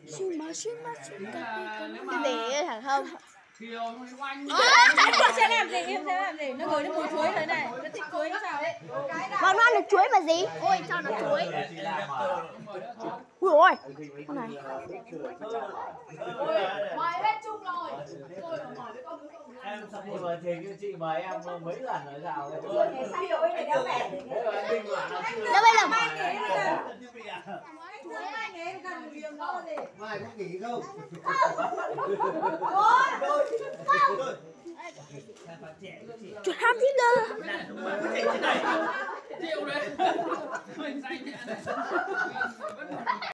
Cái gì thằng không? Em sẽ làm gì? Em sẽ làm gì? Nó ngồi nó mua chuối rồi này. Nó thích chuối nó sao đấy? Con ăn được chuối mà gì? Ôi sao nó chuối? Ui ôi, con này. Mời hết chung rồi. Em sắp rồi thì chị mời em mấy lần rồi sao đấy. Đâu bây giờ mai có nghỉ không? chuột ham thích đâu? Chịu đấy.